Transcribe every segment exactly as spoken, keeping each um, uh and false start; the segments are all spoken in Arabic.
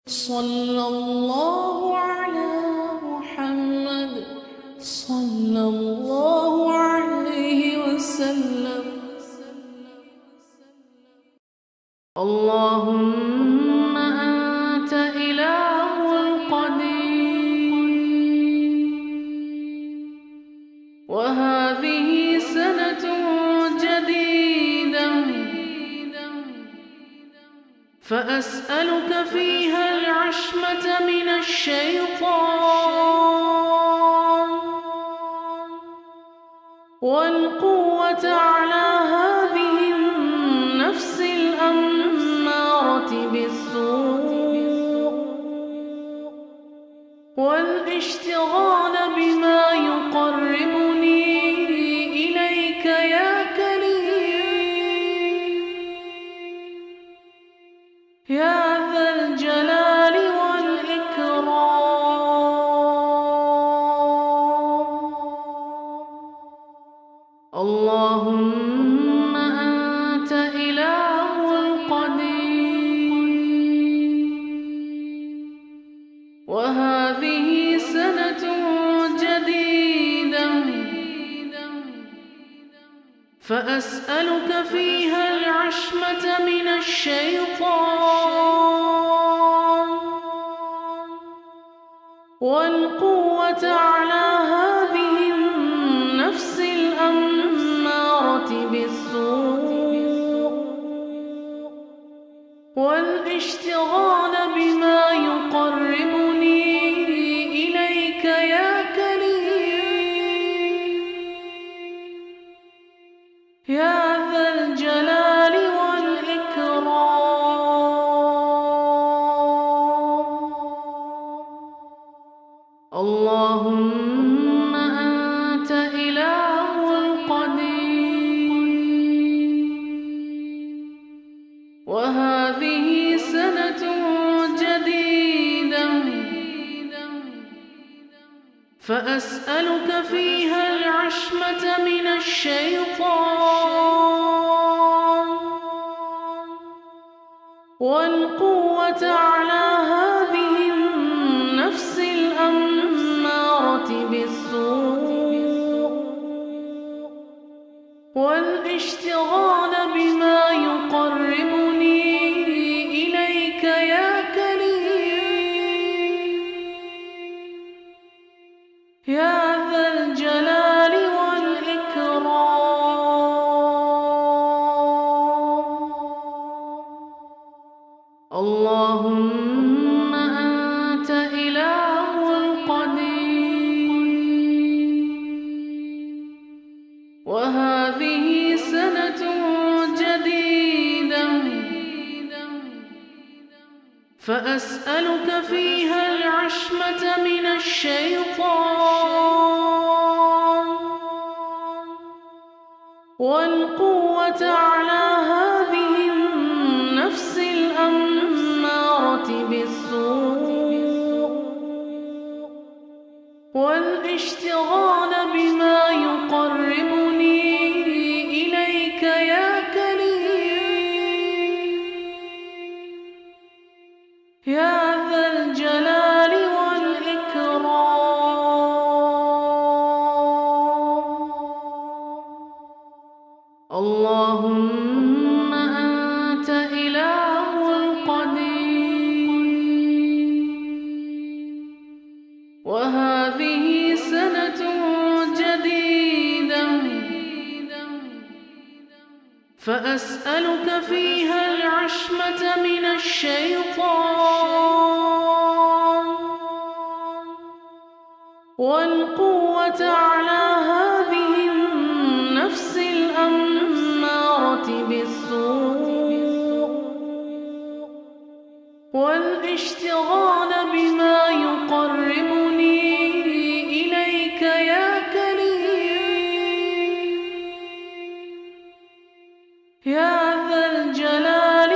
صلى الله على محمد صلى الله عليه وسلم. اللهم أنت إله القديم، وهذه سنة جديدة فأسألك فيها العصمة من الشيطان والقوة على هذه النفس الأمارة بالسوء، والاشتغال بما يقربني إليك يا كريم يا ذا الجلال والإكرام. اللهم أنت إله القديم، وهذه سنة جديدة فأسألك فيها العصمة من الشيطان والقوة على هذه النفس الأمارة بالسوء، والاشتغال بما يقربني إليك يا كريم يا ذا الجلال والإكرام. اللهم أنت إله القديم، وهذه سنة جديدة فأسألك فيها العصمة من الشيطان والقوة على هذه النفس الأمارة بالسوء، والاشتغال بما يقربني إليك يا كريم يا ذا الجلال والإكرام. اللهم أنت إله القديم، وهذه سنة جديدة فأسألك فيها العصمة من الشيطان والقوة على هذه النفس الأمارة بالسوء، والاشتغال بما يقربني إليك يا كريم يا ذا الجلال والإكرام. اللهم أنت إله القديم، وهذه سنة جديدة فأسألك فيها العصمة من الشيطان والقوة على هذه النفس الأمارة بالسوء، والاشتغال بما يقربني إليك يا كريم يا ذا الجلال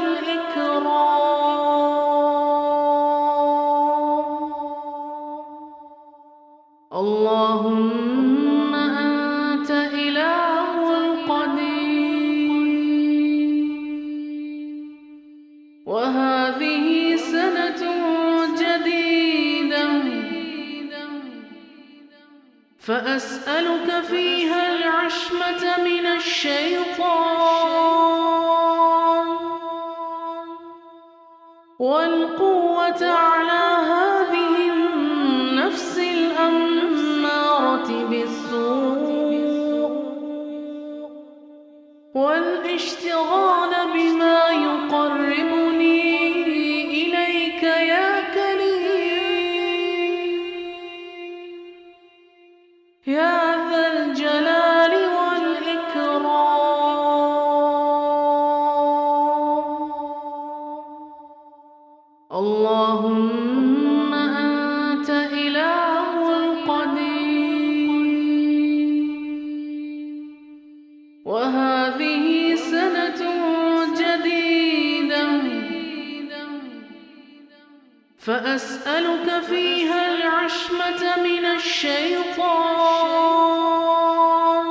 والإكرام. اللهم أنت إله القديم، وهذه سنة فأسألك فيها العصمة من الشيطان والقوة على هذه النفس الأمارة بالسوء والاشتغال بما يقربني إليك يا كريم يا ذا الجلال والإكرام. اللهم أنت إله القديم وهذه سنة جديدة فأسألك فيها العصمة من الشيطان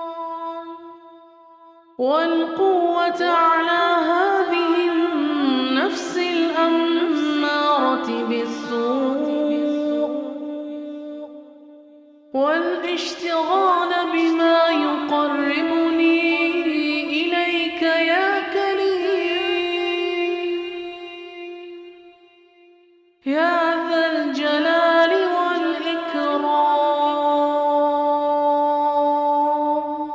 والقوة على هذه النفس الأمارة بالسوء والاشتغال بما يقربني إليك يا كريم يا ذا الجلال والإكرام.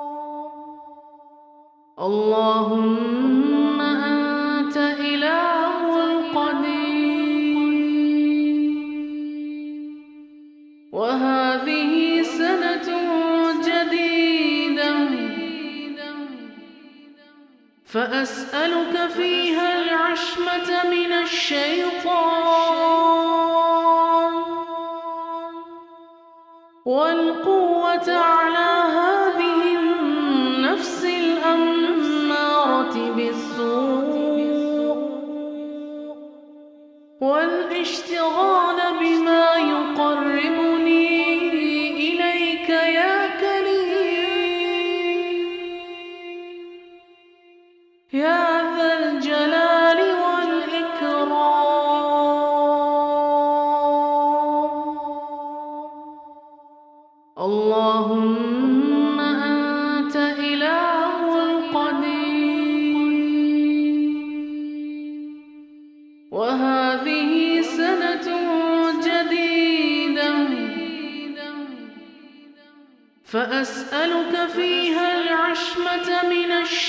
اللهم أنت إله القديم وهذه سنة جديدة فأسألك فيها العصمة من الشيطان والقوة على هذه النفس الأمارة بالسوء والاشتغال بما يقربني إليك يا كريم يا ذا الجلال والإكرام. اللهم أنت إله القديم وهذه سنة جديدة فأسألك فيها العصمة من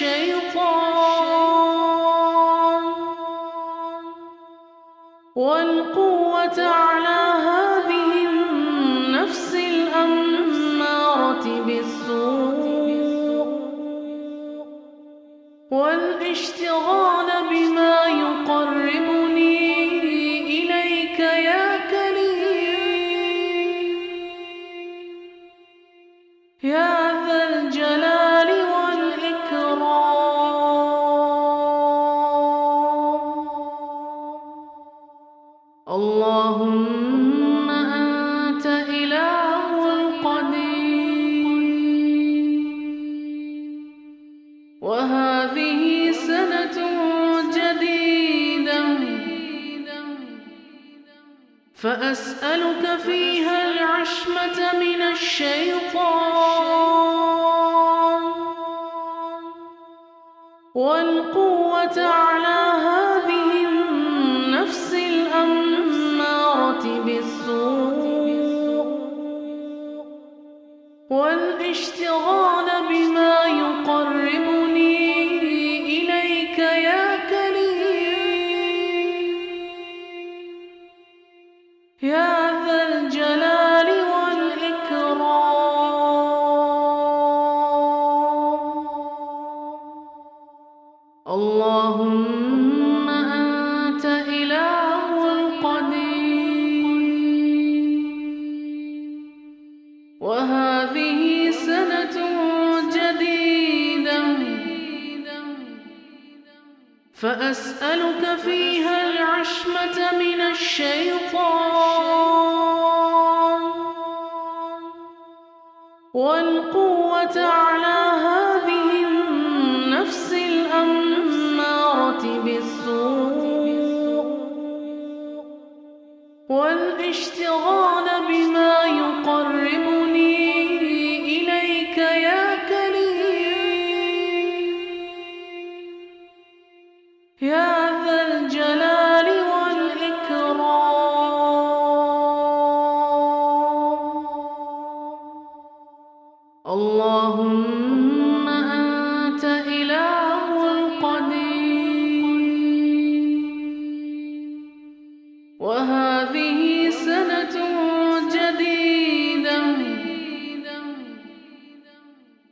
الشيطان والقوة على هذه النفس الأمارة بالسوء والاشتغال بما يقربني إليك يا كريم يا ذا الجلال والإكرام. اللهم أنت إله القديم وهذه سنة جديدة فأسألك فيها العصمة من الشيطان والقوة على هذه النفس الأمارة بالسوء والاشتغال بما يقربني إليك يا كريم يا ذا الجلال والإكرام. اللهم أنت إله القديم وهذه سنة جديدة فأسألك فيها العصمة من الشيطان والقوة على هذه النفس الأمارة بالسوء والاشتغال بما يقربني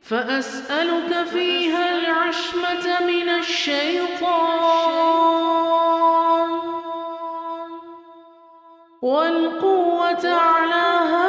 فأسألك فيها العشمة من الشيطان والقوة على